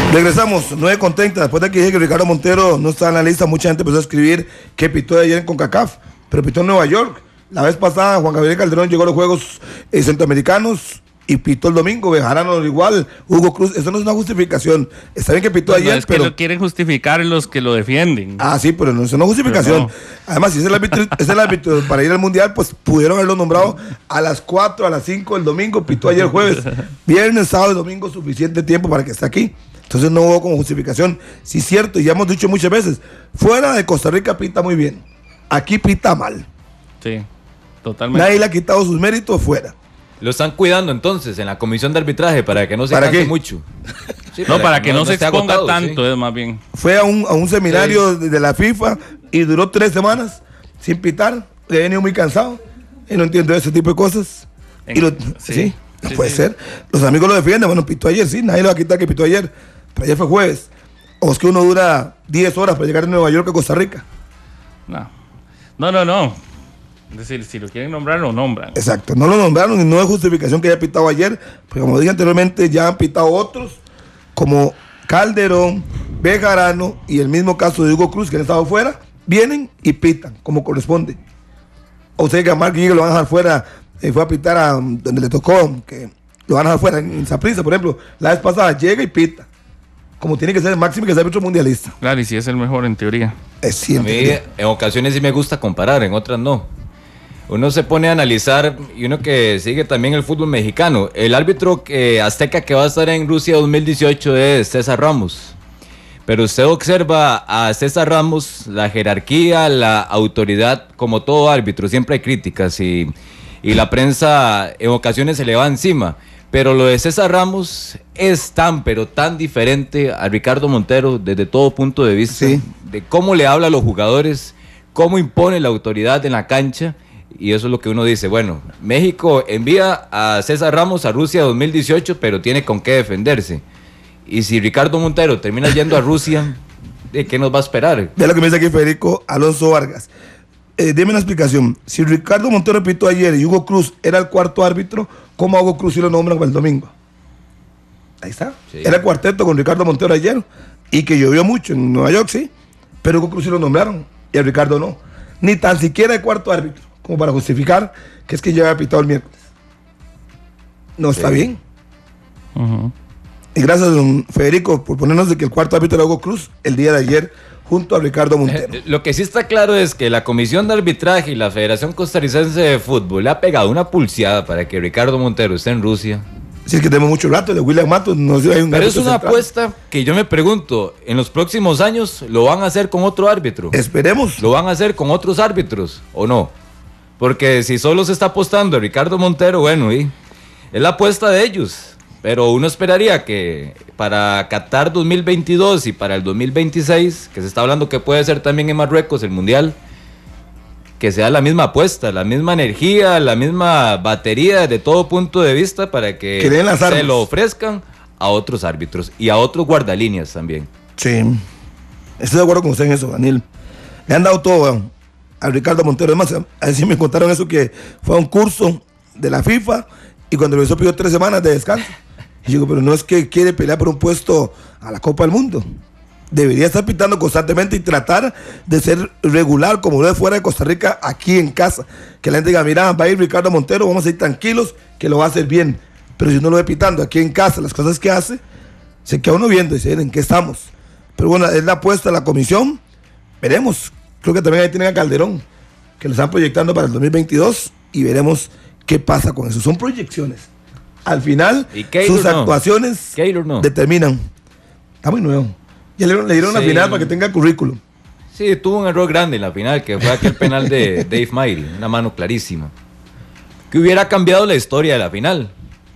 Regresamos, 9:30. Después de que dije que Ricardo Montero no está en la lista, mucha gente empezó a escribir que pitó de ayer en CONCACAF, pero pitó en Nueva York. La vez pasada Juan Gabriel Calderón llegó a los Juegos Centroamericanos y pitó el domingo. Bejarano igual, Hugo Cruz. Eso no es una justificación. Está bien que pitó ayer, es pero... que lo quieren justificar los que lo defienden. Sí, pero no es una justificación. No. Además, si es el árbitro para ir al Mundial, pues pudieron haberlo nombrado a las 4, a las 5 del domingo. Pitó ayer jueves. Viernes, sábado y domingo, suficiente tiempo para que esté aquí. Entonces no hubo como justificación. Sí, es cierto, y ya hemos dicho muchas veces, fuera de Costa Rica pita muy bien. Aquí pita mal. Sí, totalmente. Nadie le ha quitado sus méritos fuera. Lo están cuidando entonces en la comisión de arbitraje para que no se canse mucho. Sí, para que no se exponga agotado, tanto, sí. Es más bien. Fue a un seminario de la FIFA y duró 3 semanas sin pitar. Le venía muy cansado y no entiendo ese tipo de cosas. Sí, no puede ser. Los amigos lo defienden. Bueno, pitó ayer, sí, nadie le va a quitar que pitó ayer. Pero ayer fue jueves. O es que uno dura 10 horas para llegar de Nueva York a Costa Rica. No. Es decir, si lo quieren nombrar, lo nombran. Exacto, no lo nombraron y no es justificación que haya pitado ayer, porque como dije anteriormente, ya han pitado otros, como Calderón, Bejarano y el mismo caso de Hugo Cruz, que han estado fuera, vienen y pitan, como corresponde. O sea que a Mark Guille lo van a dejar fuera, fue a pitar a donde le tocó, que lo van a dejar fuera, en Saprissa, por ejemplo, la vez pasada llega y pita, como tiene que ser el máximo que es árbitro mundialista. Claro, y si es el mejor en teoría. Es siempre. A mí en ocasiones sí me gusta comparar, en otras no. Uno se pone a analizar, y uno que sigue también el fútbol mexicano, el árbitro azteca que va a estar en Rusia 2018 es César Ramos. Pero usted observa a César Ramos, la jerarquía, la autoridad, como todo árbitro, siempre hay críticas y la prensa en ocasiones se le va encima. Pero lo de César Ramos es pero tan diferente a Ricardo Montero desde todo punto de vista, sí, de cómo le habla a los jugadores, cómo impone la autoridad en la cancha. Y eso es lo que uno dice, bueno, México envía a César Ramos a Rusia 2018, pero tiene con qué defenderse. Y si Ricardo Montero termina yendo a Rusia, ¿de qué nos va a esperar? Ve lo que me dice aquí Federico Alonso Vargas. Dime una explicación. Si Ricardo Montero pitó ayer y Hugo Cruz era el cuarto árbitro, ¿cómo a Hugo Cruz sí lo nombran para el domingo? Ahí está. Sí. Era el cuarteto con Ricardo Montero ayer y que llovió mucho en Nueva York, sí. Pero Hugo Cruz sí lo nombraron y a Ricardo no. Ni tan siquiera el cuarto árbitro, como para justificar que es que ya había pitado el miércoles. No está bien. Y gracias, don Federico, por ponernos de que el cuarto árbitro era Hugo Cruz el día de ayer junto a Ricardo Montero. Lo que sí está claro es que la Comisión de Arbitraje y la Federación Costarricense de Fútbol le ha pegado una pulseada para que Ricardo Montero esté en Rusia. Si es que tenemos mucho rato, de William Matos no hay un. Pero es una apuesta que yo me pregunto, ¿en los próximos años lo van a hacer con otro árbitro? Esperemos. ¿Lo van a hacer con otros árbitros o no? Porque si solo se está apostando a Ricardo Montero, bueno, es la apuesta de ellos. Pero uno esperaría que para Qatar 2022 y para el 2026, que se está hablando que puede ser también en Marruecos el Mundial, que sea la misma apuesta, la misma energía, la misma batería de todo punto de vista para que se lo ofrezcan a otros árbitros y a otros guardalíneas también. Sí, estoy de acuerdo con usted en eso, Daniel. Le han dado todo a Ricardo Montero. Además, así me contaron eso, que fue a un curso de la FIFA y cuando regresó pidió 3 semanas de descanso. Y digo, pero no es que quiere pelear por un puesto a la Copa del Mundo. Debería estar pitando constantemente y tratar de ser regular como lo es fuera de Costa Rica, aquí en casa. Que la gente diga, mira, va a ir Ricardo Montero, vamos a ir tranquilos, que lo va a hacer bien. Pero si uno lo ve pitando aquí en casa, las cosas que hace, se queda uno viendo y dice, ¿en qué estamos? Pero bueno, es la apuesta de la comisión. Veremos. Creo que también ahí tienen a Calderón, que lo están proyectando para el 2022 y veremos qué pasa con eso. Son proyecciones. Al final, sus actuaciones determinan. Está muy nuevo. Ya le dieron la final para que tenga currículum. Sí, tuvo un error grande en la final, que fue aquel penal de Dave Mairi, una mano clarísima. Que hubiera cambiado la historia de la final,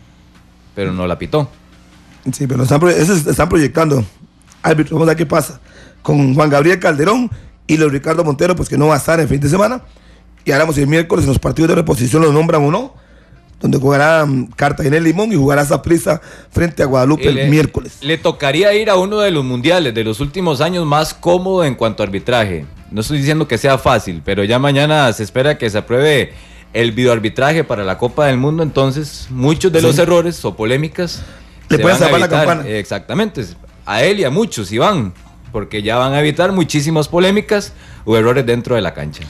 pero no la pitó. Sí, pero están proyectando. Árbitro, vamos a ver qué pasa con Juan Gabriel Calderón y los Ricardo Montero, pues que no va a estar en fin de semana. Y ahora el miércoles en los partidos de reposición los nombran o no, donde jugará Cartagena y Limón y jugará Saprissa frente a Guadalupe el miércoles. Le tocaría ir a uno de los mundiales de los últimos años más cómodo en cuanto a arbitraje. No estoy diciendo que sea fácil, pero ya mañana se espera que se apruebe el videoarbitraje para la Copa del Mundo, entonces muchos de los errores o polémicas le pueden salvar la campana. Exactamente. a él y a muchos, Iván, porque ya van a evitar muchísimas polémicas o errores dentro de la cancha.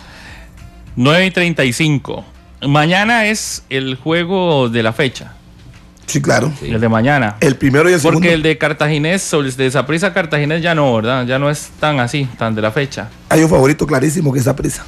9:35. Mañana es el juego de la fecha. Sí, claro. Sí. El de mañana. El primero y el segundo. Porque el de Cartaginés, o el de Saprissa Cartaginés ya no, ¿verdad? Ya no es tan así, tan de la fecha. Hay un favorito clarísimo que es Saprissa.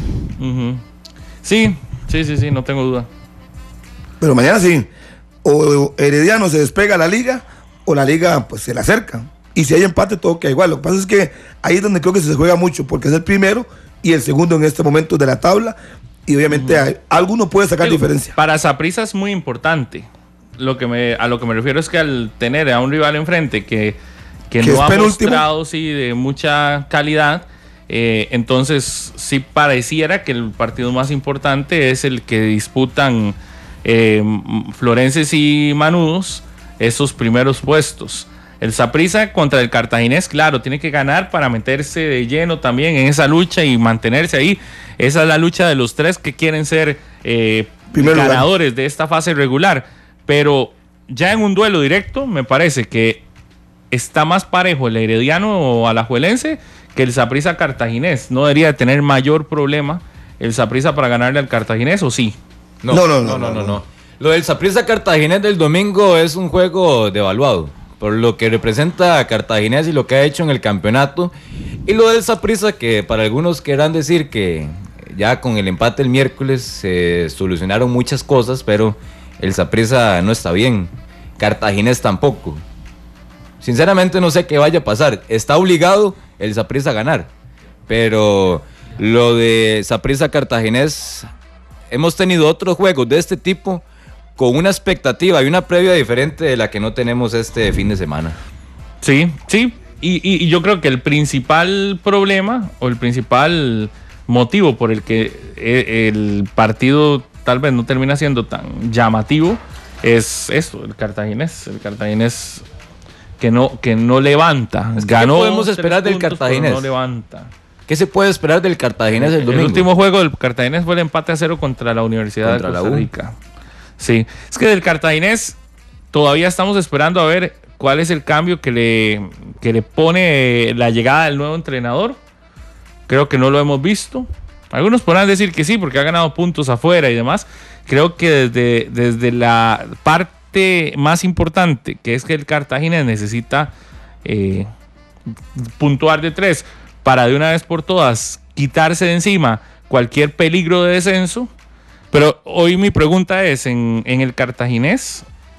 Sí, no tengo duda. Pero mañana sí. O Herediano se despega la liga, o la liga pues se le acerca. Y si hay empate, todo queda igual. Lo que pasa es que ahí es donde creo que se juega mucho, porque es el primero y el segundo en este momento de la tabla. Y obviamente alguno puede sacar diferencia. Para Saprissa es muy importante. A lo que me refiero es que al tener a un rival enfrente que no ha mostrado de mucha calidad, entonces sí pareciera que el partido más importante es el que disputan Florenses y Manudos, esos primeros puestos. El Saprissa contra el Cartaginés, claro, tiene que ganar para meterse de lleno también en esa lucha y mantenerse ahí. Esa es la lucha de los tres que quieren ser ganadores de esta fase regular. Pero ya en un duelo directo, me parece que está más parejo el Herediano o alajuelense que el Saprissa Cartaginés. No debería tener mayor problema el Saprissa para ganarle al Cartaginés, ¿o sí? No. Lo del Saprissa Cartaginés del domingo es un juego devaluado, por lo que representa a Cartaginés y lo que ha hecho en el campeonato. Y lo del Saprissa, que para algunos querrán decir que ya con el empate el miércoles se solucionaron muchas cosas, pero el Saprissa no está bien, Cartaginés tampoco. Sinceramente no sé qué vaya a pasar. Está obligado el Saprissa a ganar, pero lo de Saprissa Cartaginés, hemos tenido otros juegos de este tipo con una expectativa y una previa diferente de la que no tenemos este fin de semana. Sí, y yo creo que el principal problema o el principal motivo por el que el partido tal vez no termina siendo tan llamativo es eso, el Cartaginés que no levanta. ¿Qué podemos esperar del Cartaginés? No levanta. ¿Qué se puede esperar del Cartaginés el domingo? El último juego del Cartaginés fue el empate a 0 contra la Universidad de Costa Rica. Sí, es que del Cartaginés todavía estamos esperando a ver cuál es el cambio que le pone la llegada del nuevo entrenador. Creo que no lo hemos visto. Algunos podrán decir que sí, porque ha ganado puntos afuera y demás. Creo que desde la parte más importante, que es que el Cartaginés necesita puntuar de 3 para de una vez por todas quitarse de encima cualquier peligro de descenso. Pero hoy mi pregunta es, en el Cartaginés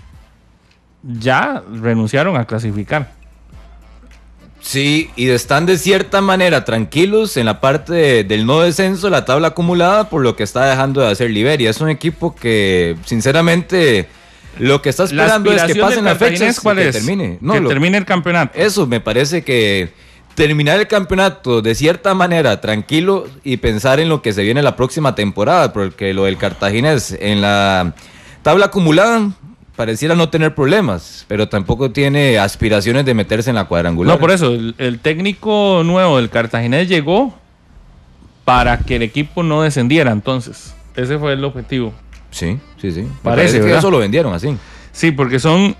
ya renunciaron a clasificar. Sí, y están de cierta manera tranquilos en la parte del no descenso, la tabla acumulada, por lo que está dejando de hacer Liberia. Es un equipo que, sinceramente, lo que está esperando es que pasen las fechas y que termine. Termine el campeonato. Eso, me parece que terminar el campeonato de cierta manera tranquilo y pensar en lo que se viene la próxima temporada, porque lo del Cartaginés en la tabla acumulada pareciera no tener problemas, pero tampoco tiene aspiraciones de meterse en la cuadrangular. No, por eso, el técnico nuevo del Cartaginés llegó para que el equipo no descendiera, entonces. Ese fue el objetivo. Sí. Parece que eso lo vendieron así. Sí, porque son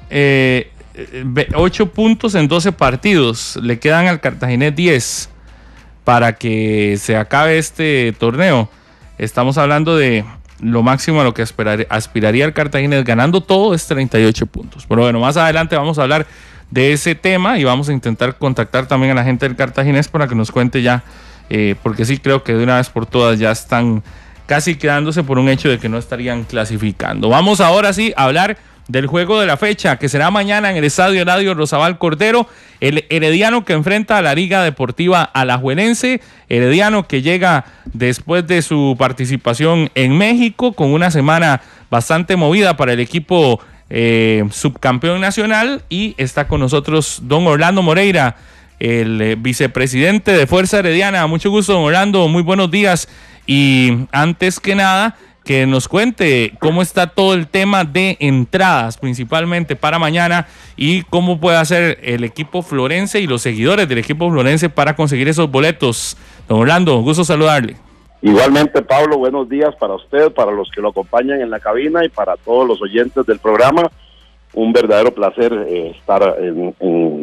8 puntos en 12 partidos. Le quedan al Cartaginés 10 para que se acabe este torneo. Estamos hablando de lo máximo a lo que aspiraría el Cartaginés ganando todo es 38 puntos. Pero bueno, más adelante vamos a hablar de ese tema y vamos a intentar contactar también a la gente del Cartaginés para que nos cuente ya, porque sí creo que de una vez por todas ya están casi quedándose por un hecho de que no estarían clasificando. Vamos ahora sí a hablar del juego de la fecha, que será mañana en el Estadio Eladio Rosabal Cordero. El Herediano que enfrenta a la Liga Deportiva Alajuelense. Herediano que llega después de su participación en México con una semana bastante movida para el equipo subcampeón nacional. Y está con nosotros don Orlando Moreira, el vicepresidente de Fuerza Herediana. Mucho gusto, don Orlando, muy buenos días. Y antes que nada, que nos cuente cómo está todo el tema de entradas, principalmente para mañana, y cómo puede hacer el equipo florense y los seguidores del equipo florense para conseguir esos boletos. Don Orlando, gusto saludarle. Igualmente, Pablo, buenos días para usted, para los que lo acompañan en la cabina y para todos los oyentes del programa. Un verdadero placer estar en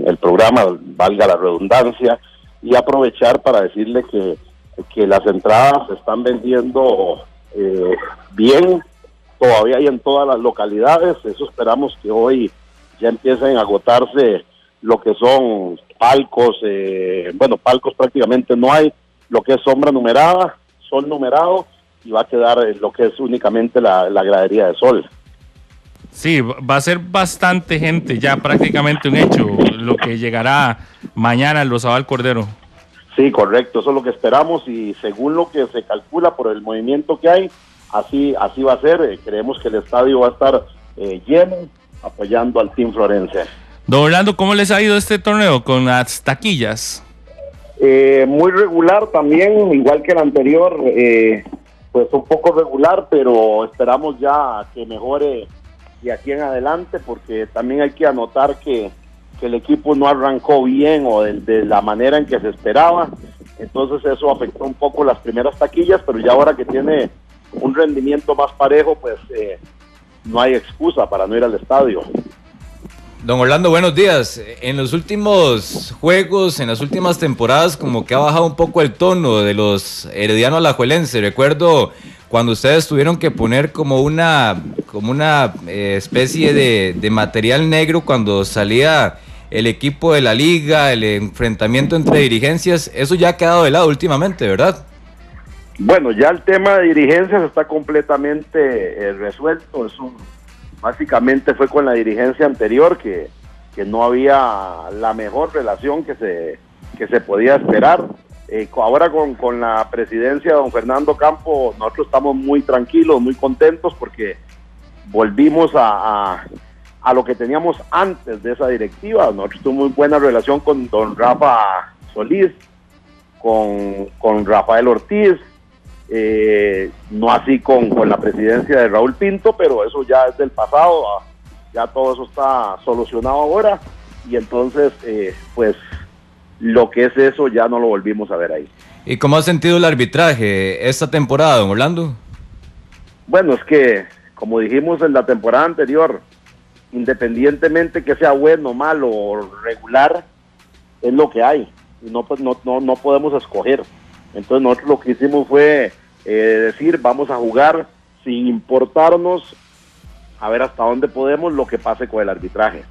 en el programa, valga la redundancia, y aprovechar para decirle que las entradas se están vendiendo bien, todavía hay en todas las localidades. Eso esperamos que hoy ya empiecen a agotarse lo que son palcos, palcos prácticamente no hay, lo que es sombra numerada, sol numerado, y va a quedar lo que es únicamente la gradería de sol. Sí, va a ser bastante gente, ya prácticamente un hecho, lo que llegará mañana al Rosabal Cordero. Sí, correcto, eso es lo que esperamos, y según lo que se calcula por el movimiento que hay, así va a ser. Creemos que el estadio va a estar lleno, apoyando al Team Florense. Don Orlando, ¿cómo les ha ido este torneo con las taquillas? Muy regular también, igual que el anterior, pues un poco regular, pero esperamos ya que mejore de aquí en adelante, porque también hay que anotar que el equipo no arrancó bien o de la manera en que se esperaba. Entonces eso afectó un poco las primeras taquillas, pero ya ahora que tiene un rendimiento más parejo, pues no hay excusa para no ir al estadio. Don Orlando, buenos días. En los últimos juegos, en las últimas temporadas, como que ha bajado un poco el tono de los heredianos alajuelenses. Recuerdo cuando ustedes tuvieron que poner como una especie de material negro cuando salía el equipo de la liga, el enfrentamiento entre dirigencias. Eso ya ha quedado de lado últimamente, ¿verdad? Bueno, ya el tema de dirigencias está completamente resuelto. Eso básicamente fue con la dirigencia anterior, que no había la mejor relación que se podía esperar. Ahora con la presidencia de don Fernando Campo, nosotros estamos muy tranquilos, muy contentos, porque volvimos a lo que teníamos antes de esa directiva. Nosotros tuvimos muy buena relación con don Rafa Solís, con Rafael Ortiz, no así con la presidencia de Raúl Pinto, pero eso ya es del pasado, ya todo eso está solucionado ahora, y entonces pues lo que es eso ya no lo volvimos a ver ahí. ¿Y cómo ha sentido el arbitraje esta temporada, don Orlando? Bueno, es que, como dijimos en la temporada anterior, independientemente que sea bueno, malo o regular, es lo que hay, y no podemos escoger. Entonces nosotros lo que hicimos fue decir, vamos a jugar sin importarnos, a ver hasta dónde podemos, lo que pase con el arbitraje.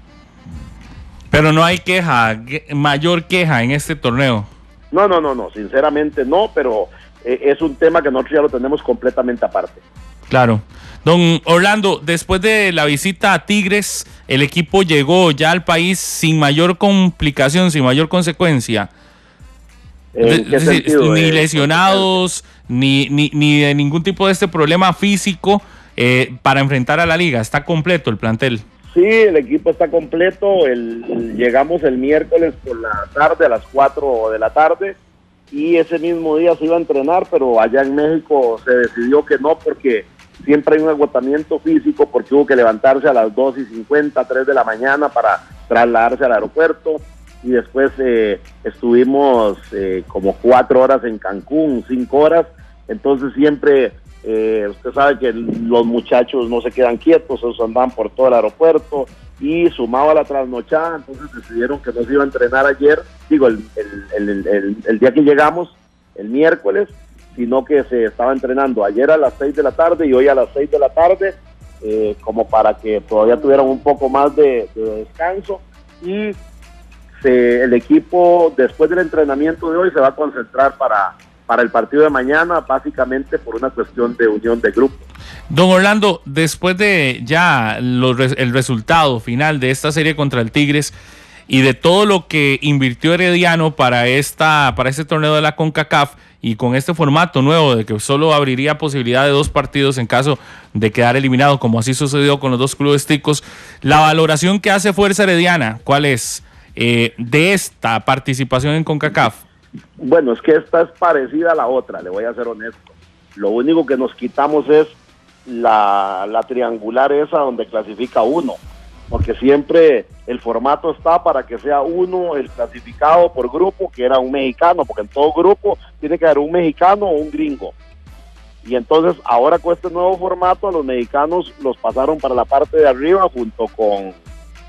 Pero no hay mayor queja en este torneo. No, sinceramente no, pero es un tema que nosotros ya lo tenemos completamente aparte. Claro. Don Orlando, después de la visita a Tigres, el equipo llegó ya al país sin mayor complicación, sin mayor consecuencia. Ni lesionados, ni de ningún tipo de este problema físico para enfrentar a la liga. Está completo el plantel. Sí, el equipo está completo. Llegamos el miércoles por la tarde, a las 4 de la tarde, y ese mismo día se iba a entrenar, pero allá en México se decidió que no, porque siempre hay un agotamiento físico, porque hubo que levantarse a las 2:50, 3 de la mañana para trasladarse al aeropuerto, y después estuvimos como 4 horas en Cancún, 5 horas, entonces siempre... usted sabe que los muchachos no se quedan quietos, ellos andaban por todo el aeropuerto, y sumado a la trasnochada, entonces decidieron que no se iba a entrenar ayer, el día que llegamos, el miércoles, sino que se estaba entrenando ayer a las 6 de la tarde y hoy a las 6 de la tarde, como para que todavía tuvieran un poco más de descanso, y el equipo después del entrenamiento de hoy se va a concentrar para el partido de mañana, básicamente por una cuestión de unión de grupo. Don Orlando, después de ya el resultado final de esta serie contra el Tigres y de todo lo que invirtió Herediano para este torneo de la CONCACAF, y con este formato nuevo de que solo abriría posibilidad de 2 partidos en caso de quedar eliminado, como así sucedió con los 2 clubes ticos, la valoración que hace Fuerza Herediana, ¿cuál es de esta participación en CONCACAF? Bueno, es que esta es parecida a la otra, le voy a ser honesto. Lo único que nos quitamos es la triangular esa donde clasifica uno, porque siempre el formato está para que sea uno el clasificado por grupo, que era un mexicano, porque en todo grupo tiene que haber un mexicano o un gringo. Y entonces ahora con este nuevo formato a los mexicanos los pasaron para la parte de arriba junto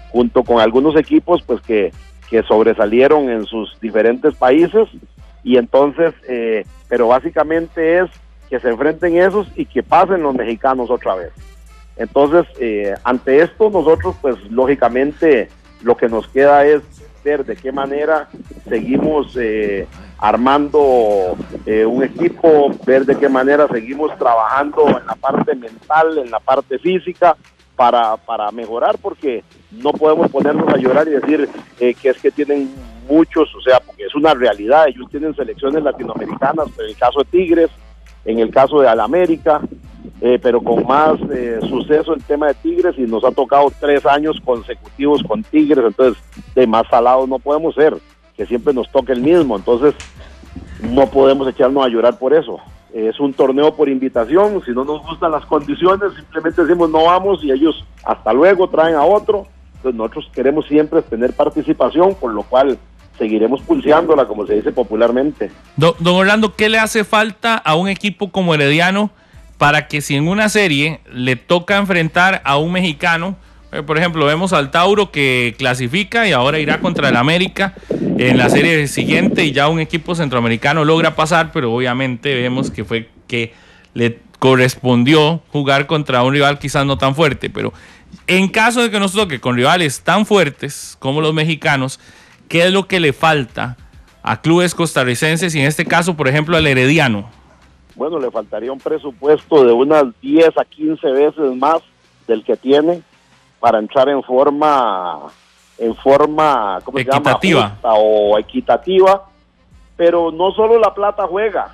junto con algunos equipos pues que sobresalieron en sus diferentes países, y entonces, pero básicamente es que se enfrenten esos y que pasen los mexicanos otra vez. Entonces, ante esto nosotros pues lógicamente lo que nos queda es ver de qué manera seguimos armando un equipo, ver de qué manera seguimos trabajando en la parte mental, en la parte física, para mejorar, porque no podemos ponernos a llorar y decir que es que tienen muchos, o sea, porque es una realidad, ellos tienen selecciones latinoamericanas, en el caso de Tigres, en el caso de Alamérica, pero con más suceso el tema de Tigres, y nos ha tocado 3 años consecutivos con Tigres, entonces de más salados no podemos ser, que siempre nos toque el mismo, entonces no podemos echarnos a llorar por eso. Es un torneo por invitación, si no nos gustan las condiciones simplemente decimos no vamos, y ellos hasta luego traen a otro. Entonces nosotros queremos siempre tener participación, por lo cual seguiremos pulseándola, como se dice popularmente. Don Orlando, ¿qué le hace falta a un equipo como Herediano para que si en una serie le toca enfrentar a un mexicano, por ejemplo, vemos al Tauro que clasifica y ahora irá contra el América en la serie siguiente, y ya un equipo centroamericano logra pasar, pero obviamente vemos que fue que le correspondió jugar contra un rival quizás no tan fuerte, pero en caso de que nos toque con rivales tan fuertes como los mexicanos, ¿qué es lo que le falta a clubes costarricenses y en este caso, por ejemplo, al Herediano? Bueno, le faltaría un presupuesto de unas 10 a 15 veces más del que tiene para entrar en forma ¿cómo equitativa. Se llama? Justa o equitativa, pero no solo la plata juega,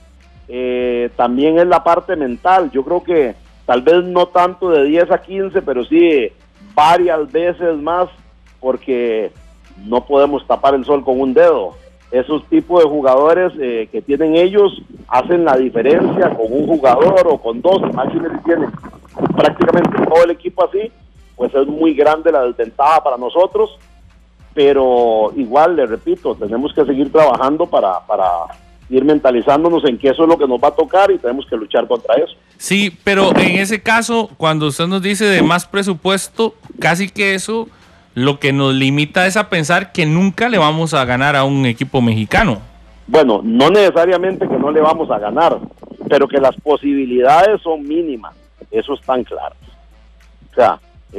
también es la parte mental. Yo creo que tal vez no tanto de 10 a 15, pero sí varias veces más, porque no podemos tapar el sol con un dedo. Esos tipos de jugadores que tienen ellos hacen la diferencia con un jugador o con dos, máximo si tienen prácticamente todo el equipo así, pues es muy grande la desventaja para nosotros, pero igual, le repito, tenemos que seguir trabajando para ir mentalizándonos en que eso es lo que nos va a tocar y tenemos que luchar contra eso. Sí, pero en ese caso, cuando usted nos dice de más presupuesto, casi que eso lo que nos limita es a pensar que nunca le vamos a ganar a un equipo mexicano. Bueno, no necesariamente que no le vamos a ganar, pero que las posibilidades son mínimas, eso es tan claro. O sea,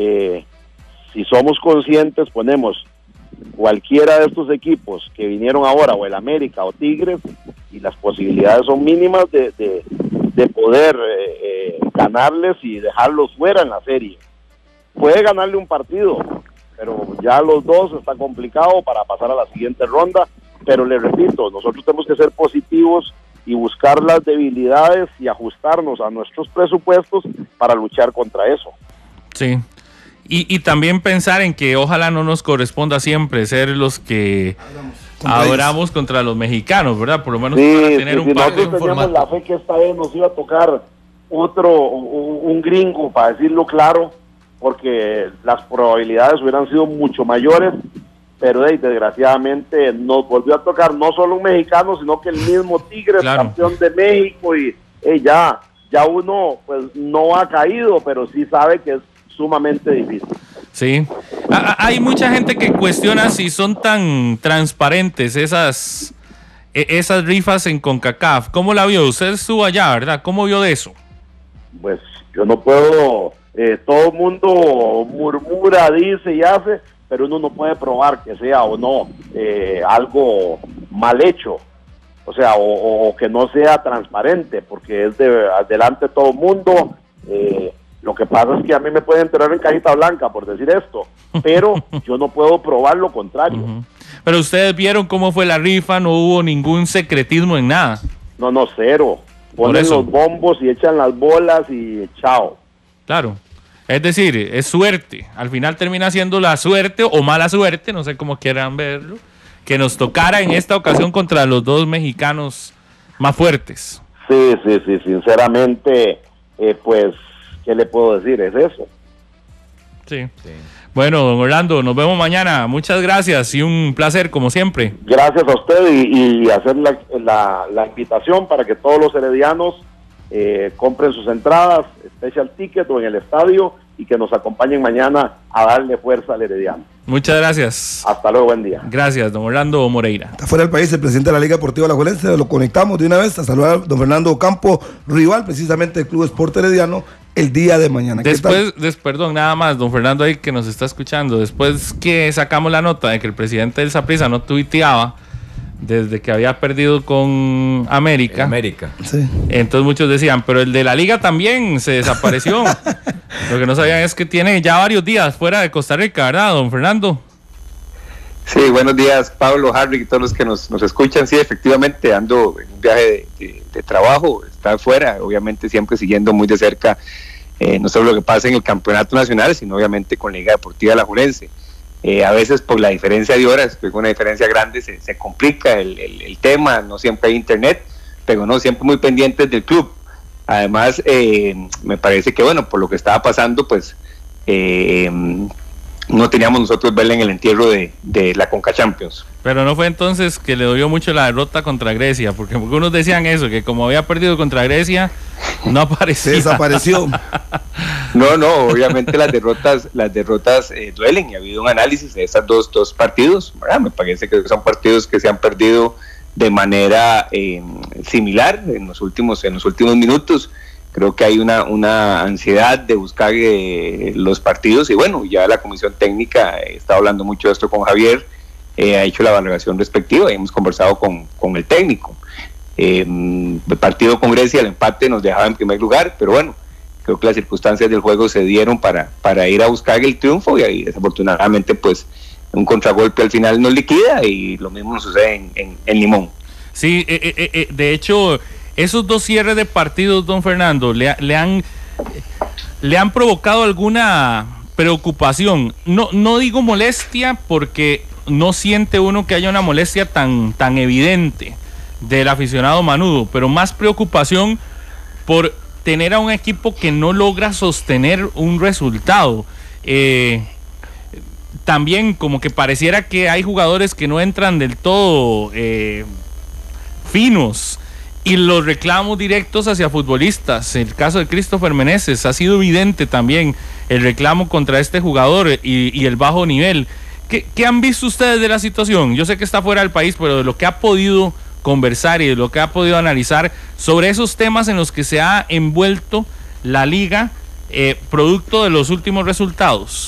si somos conscientes, ponemos cualquiera de estos equipos que vinieron ahora, o el América o Tigres, y las posibilidades son mínimas de poder ganarles y dejarlos fuera en la serie. Puede ganarle un partido, pero ya los dos está complicado para pasar a la siguiente ronda, pero le repito, nosotros tenemos que ser positivos y buscar las debilidades y ajustarnos a nuestros presupuestos para luchar contra eso. Sí, y también pensar en que ojalá no nos corresponda siempre ser los que adoramos contra los mexicanos, ¿verdad? Por lo menos para tener un par de nosotros teníamos la fe que esta vez nos iba a tocar un gringo, para decirlo claro, porque las probabilidades hubieran sido mucho mayores, pero desgraciadamente nos volvió a tocar no solo un mexicano, sino que el mismo Tigres, claro, campeón de México, y ya uno pues no ha caído, pero sí sabe que es sumamente difícil. Sí, hay mucha gente que cuestiona si son tan transparentes esas rifas en CONCACAF. ¿Cómo la vio? Usted estuvo allá, ¿verdad? ¿Cómo vio de eso? Pues yo no puedo, todo el mundo murmura, dice y hace, pero uno no puede probar que sea o no algo mal hecho, o sea, o que no sea transparente, porque es delante de todo el mundo. Lo que pasa es que a mí me pueden enterar en cajita blanca por decir esto, pero yo no puedo probar lo contrario. Pero ustedes vieron cómo fue la rifa, no hubo ningún secretismo en nada. No, cero. Ponen los bombos y echan las bolas y chao. Claro. Es decir, es suerte. Al final termina siendo la suerte o mala suerte, no sé cómo quieran verlo, que nos tocara en esta ocasión contra los dos mexicanos más fuertes. Sí, sinceramente, pues, ¿qué le puedo decir? Es eso. Sí. Bueno, don Orlando, nos vemos mañana. Muchas gracias y un placer, como siempre. Gracias a usted y hacer la invitación para que todos los heredianos compren sus entradas, Special Ticket o en el estadio, y que nos acompañen mañana a darle fuerza al Herediano. Muchas gracias. Hasta luego, buen día. Gracias, don Orlando Moreira. Está fuera del país el presidente de la Liga Deportiva Alajuelense, lo conectamos de una vez a saludar a don Fernando Ocampo, rival precisamente del Club Sport Herediano, el día de mañana. Perdón, nada más, don Fernando ahí que nos está escuchando, después que sacamos la nota de que el presidente del Saprissa no tuiteaba desde que había perdido con América. Sí. Entonces muchos decían, pero el de la liga también se desapareció. Lo que no sabían es que tiene ya varios días fuera de Costa Rica, ¿verdad, don Fernando? Sí, buenos días, Pablo, Harry y todos los que nos escuchan. Sí, efectivamente, ando en un viaje de trabajo, está afuera, obviamente siempre siguiendo muy de cerca no solo lo que pasa en el campeonato nacional, sino obviamente con la Liga Deportiva Alajuelense. A veces por la diferencia de horas, que es una diferencia grande, se complica el tema, no siempre hay internet, pero no, siempre muy pendientes del club. Además, me parece que bueno, por lo que estaba pasando, pues no teníamos nosotros verla en el entierro de la Conca Champions. Pero no fue entonces que le dolió mucho la derrota contra Grecia, porque algunos decían eso, que como había perdido contra Grecia, no aparecía. Se desapareció. No, obviamente las derrotas duelen, y ha habido un análisis de esos dos partidos, ¿verdad? Me parece que son partidos que se han perdido de manera similar en los últimos minutos. Creo que hay una ansiedad de buscar los partidos, y bueno, ya la comisión técnica está hablando mucho de esto con Javier, ha hecho la valoración respectiva y hemos conversado con el técnico. El partido con Grecia, el empate nos dejaba en primer lugar, pero bueno, creo que las circunstancias del juego se dieron para ir a buscar el triunfo, y ahí desafortunadamente pues un contragolpe al final nos liquida, y lo mismo nos sucede en Limón. Sí, de hecho, esos dos cierres de partidos, don Fernando, le han provocado alguna preocupación. No digo molestia, porque no siente uno que haya una molestia tan evidente del aficionado manudo, pero más preocupación por tener a un equipo que no logra sostener un resultado. También como que pareciera que hay jugadores que no entran del todo finos, y los reclamos directos hacia futbolistas. El caso de Christopher Meneses ha sido evidente también, el reclamo contra este jugador y el bajo nivel. ¿Qué han visto ustedes de la situación? Yo sé que está fuera del país, pero de lo que ha podido conversar y de lo que ha podido analizar sobre esos temas en los que se ha envuelto la liga, producto de los últimos resultados.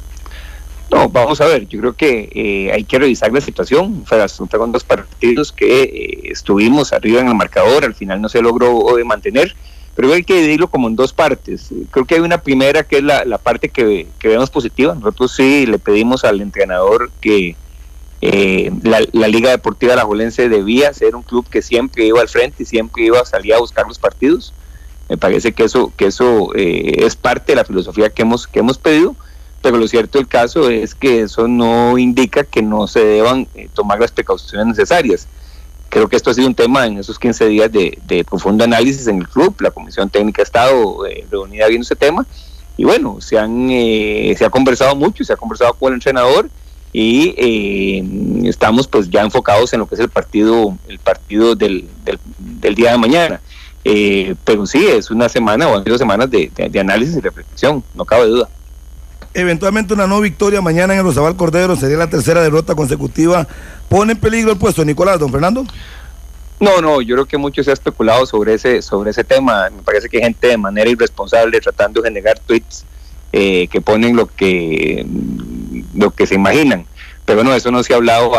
No, vamos a ver, yo creo que hay que revisar la situación. Fueron dos partidos que estuvimos arriba en el marcador, al final no se logró mantener, pero hay que dividirlo como en dos partes. Creo que hay una primera que es la parte que vemos positiva. Nosotros sí le pedimos al entrenador que la Liga Deportiva Alajuelense debía ser un club que siempre iba al frente y siempre iba a salir a buscar los partidos. Me parece que eso es parte de la filosofía que hemos pedido, pero lo cierto del caso es que eso no indica que no se deban tomar las precauciones necesarias. Creo que esto ha sido un tema en esos 15 días de profundo análisis en el club. La comisión técnica ha estado reunida viendo ese tema, y bueno, se ha conversado mucho, se ha conversado con el entrenador, y estamos pues ya enfocados en lo que es el partido del día de mañana. Pero sí, es una semana o 2 semanas de análisis y reflexión, no cabe duda. Eventualmente una no victoria mañana en el Rosabal Cordero sería la tercera derrota consecutiva. ¿Pone en peligro el puesto, Nicolás, don Fernando? No, yo creo que mucho se ha especulado sobre ese tema. Me parece que hay gente de manera irresponsable tratando de generar tweets que ponen lo que se imaginan, pero no, eso no se ha hablado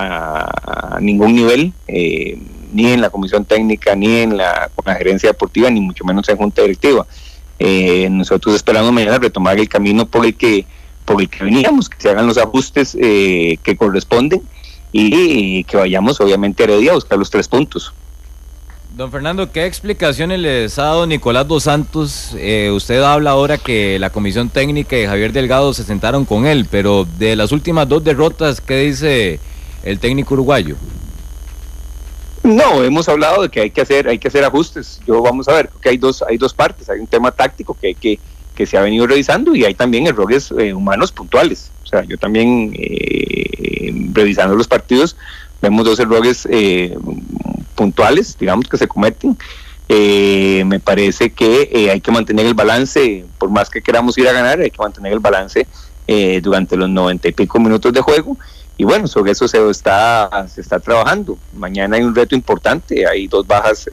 a ningún nivel, ni en la comisión técnica, ni con la gerencia deportiva, ni mucho menos en junta directiva. Nosotros esperamos mañana retomar el camino por el que veníamos, que se hagan los ajustes que corresponden, y que vayamos obviamente a Heredia a buscar los 3 puntos. Don Fernando, ¿qué explicaciones les ha dado Nicolás Dos Santos? Usted habla ahora que la comisión técnica y Javier Delgado se sentaron con él, pero de las últimas 2 derrotas, ¿qué dice el técnico uruguayo? No, hemos hablado de que hay que hacer ajustes. Vamos a ver, que hay dos partes. Hay un tema táctico que se ha venido revisando, y hay también errores humanos puntuales. O sea, yo también revisando los partidos vemos 2 errores puntuales, digamos, que se cometen, Me parece que hay que mantener el balance, por más que queramos ir a ganar, hay que mantener el balance durante los 90 y pico minutos de juego. Y bueno, sobre eso se está trabajando. Mañana hay un reto importante, hay 2 bajas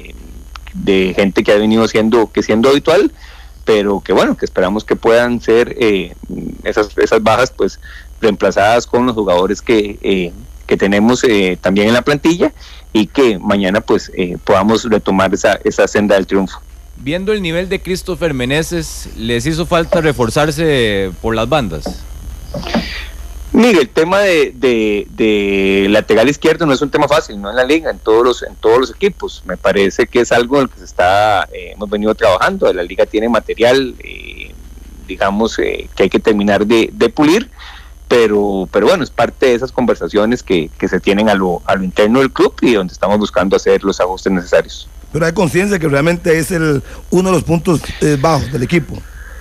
de gente que ha venido siendo habitual, pero que bueno, que esperamos que puedan ser esas bajas pues reemplazadas con los jugadores que tenemos también en la plantilla, y que mañana pues podamos retomar esa senda del triunfo. Viendo el nivel de Christopher Meneses, ¿les hizo falta reforzarse por las bandas? Mire, el tema de lateral izquierdo no es un tema fácil, no en la liga, en todos los equipos. Me parece que es algo en el que hemos venido trabajando. La liga tiene material, digamos, que hay que terminar de pulir, pero bueno, es parte de esas conversaciones que se tienen a lo interno del club, y donde estamos buscando hacer los ajustes necesarios. Pero hay conciencia que realmente es uno de los puntos bajos del equipo.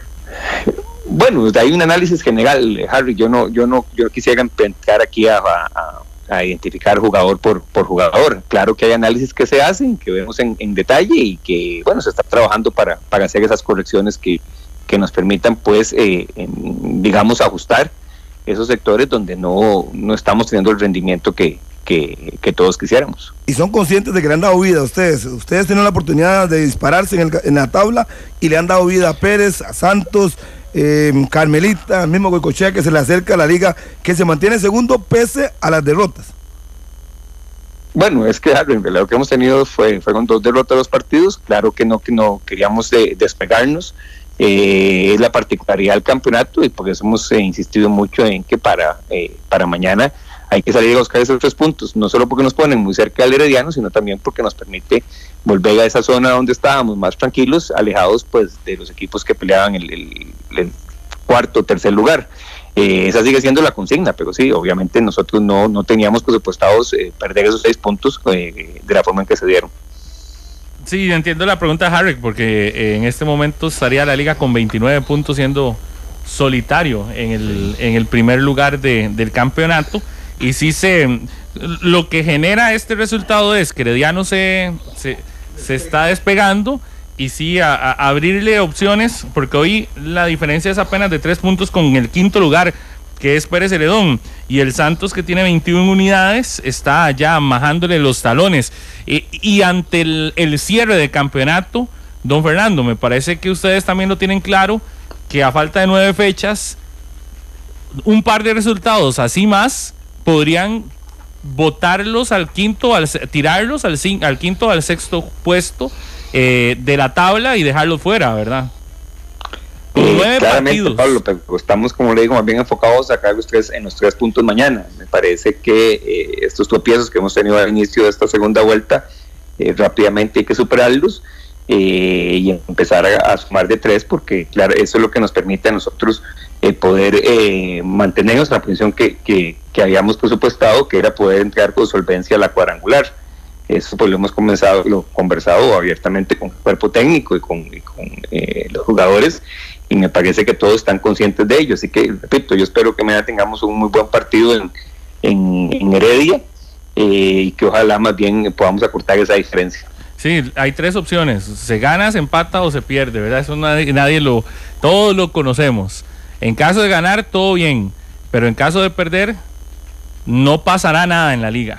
Bueno, hay un análisis general, Harry. Yo quisiera entrar aquí a identificar jugador por jugador. Claro que hay análisis que se hacen, que vemos en detalle, y que bueno, se está trabajando para hacer esas correcciones que nos permitan pues digamos ajustar esos sectores donde no estamos teniendo el rendimiento que todos quisiéramos. Y son conscientes de que le han dado vida a ustedes. Ustedes tienen la oportunidad de dispararse en la tabla, y le han dado vida a Pérez, a Santos, Carmelita, al mismo Goicoechea, que se le acerca a la liga, que se mantiene segundo pese a las derrotas. Bueno, es que en realidad lo que hemos tenido fueron 2 derrotas de los partidos. Claro que no queríamos despegarnos. Es la particularidad del campeonato, y por eso hemos insistido mucho en que para mañana hay que salir a buscar esos 3 puntos, no solo porque nos ponen muy cerca del Herediano, sino también porque nos permite volver a esa zona donde estábamos más tranquilos, alejados pues de los equipos que peleaban el cuarto o tercer lugar. Esa sigue siendo la consigna, pero sí, obviamente nosotros no teníamos presupuestados perder esos 6 puntos de la forma en que se dieron. Sí, entiendo la pregunta de Harry, porque en este momento estaría la liga con 29 puntos, siendo solitario en el primer lugar del campeonato. Y sí, lo que genera este resultado es que Herediano se está despegando, y sí a abrirle opciones, porque hoy la diferencia es apenas de 3 puntos con el quinto lugar, que es Pérez Celedón, y el Santos, que tiene 21 unidades, está ya majándole los talones. Y ante el cierre de campeonato, don Fernando, me parece que ustedes también lo tienen claro, que a falta de 9 fechas, un par de resultados así más podrían botarlos al quinto, tirarlos al quinto o al sexto puesto de la tabla, y dejarlos fuera, ¿verdad? Con 9 partidos. Pablo, pero estamos, como le digo, más bien enfocados a sacar los 3 puntos mañana. Me parece que estos tropiezos que hemos tenido al inicio de esta segunda vuelta, rápidamente hay que superarlos, y empezar a sumar de 3, porque claro, eso es lo que nos permite a nosotros poder mantenernos en la posición que habíamos presupuestado, que era poder entrar con solvencia a la cuadrangular. Eso pues lo hemos conversado abiertamente con el cuerpo técnico y con los jugadores, y me parece que todos están conscientes de ello. Así que, repito, yo espero que mañana tengamos un muy buen partido en Heredia, y que ojalá más bien podamos acortar esa diferencia. Sí, hay 3 opciones: se gana, se empata o se pierde, ¿verdad? Eso todos lo conocemos. En caso de ganar, todo bien, pero en caso de perder, no pasará nada en la liga.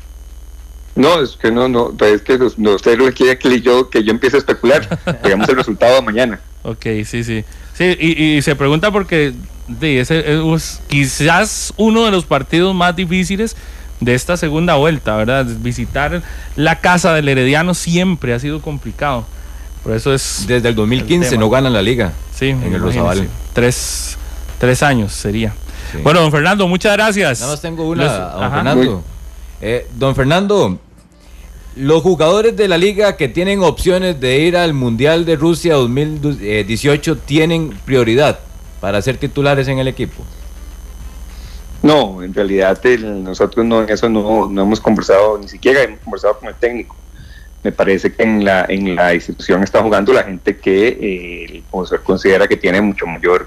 No, es que no, pues es que usted lo quiere que yo empiece a especular. Digamos el resultado de mañana. Ok, sí, y se pregunta porque ese es quizás uno de los partidos más difíciles de esta segunda vuelta, ¿verdad? Visitar la casa del Herediano siempre ha sido complicado. Por eso es... Desde el 2015 no ganan la liga. Sí, en el Rosabal. 3 años sería. Sí. Bueno, don Fernando, muchas gracias. Nada más tengo una, don Fernando. Don Fernando, los jugadores de la liga que tienen opciones de ir al Mundial de Rusia 2018 tienen prioridad para ser titulares en el equipo. No, en realidad nosotros en eso no hemos conversado, ni siquiera hemos conversado con el técnico. Me parece que en la institución está jugando la gente que el profesor considera que tiene mucho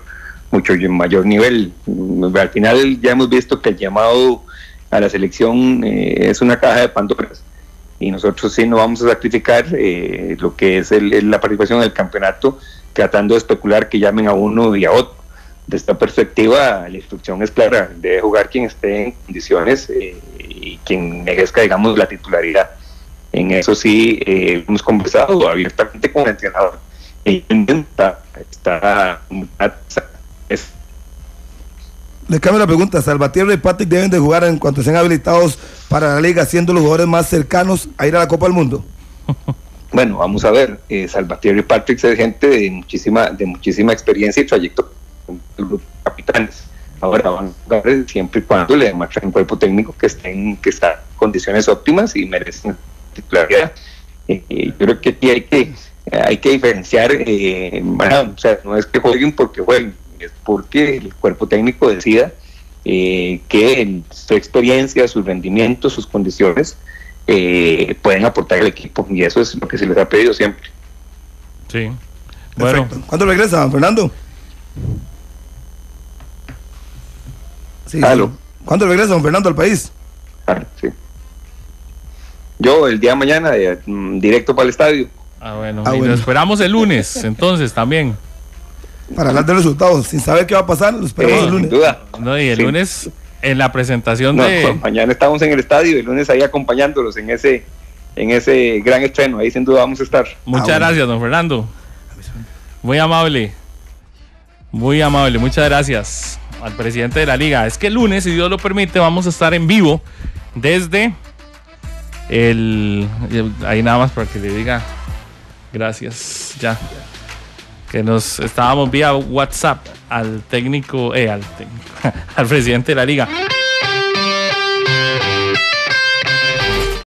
mayor nivel. Al final ya hemos visto que el llamado a la selección es una caja de Pandoras, y nosotros sí no vamos a sacrificar lo que es la participación en el campeonato, tratando de especular que llamen a uno y a otro. De esta perspectiva, la instrucción es clara: debe jugar quien esté en condiciones y quien merezca, digamos, la titularidad. En eso sí hemos conversado abiertamente con el entrenador. Le cambio la pregunta: ¿Salvatierra y Patrick deben de jugar en cuanto sean habilitados para la liga, siendo los jugadores más cercanos a ir a la Copa del Mundo? Bueno, vamos a ver. Salvatierra y Patrick es gente de muchísima experiencia y trayectoria, capitanes. Ahora van a jugar siempre y cuando le demuestren un cuerpo técnico que está en condiciones óptimas y merecen titularidad. Yo creo que aquí hay que diferenciar, o sea, no es que jueguen porque jueguen, es porque el cuerpo técnico decida que su experiencia, sus rendimientos, sus condiciones pueden aportar al equipo, y eso es lo que se les ha pedido siempre. Sí. Bueno. ¿Cuándo regresa, Fernando? Sí, ¿Aló? ¿Cuándo regresa, don Fernando, al país? Sí. Yo el día de mañana directo para el estadio. Bueno, bueno. Lo esperamos el lunes, entonces también. Para hablar de resultados, sin saber qué va a pasar, lo esperamos el lunes. Sin duda. No, y el Sí. lunes en la presentación Pues mañana estamos en el estadio, el lunes ahí acompañándolos en ese gran estreno, ahí sin duda vamos a estar. Muchas gracias, don Fernando. Muy amable, muchas gracias al presidente de la liga. Es que el lunes, si Dios lo permite, vamos a estar en vivo desde ahí nada más para que le diga gracias, ya que nos estábamos vía WhatsApp al técnico, al presidente de la liga.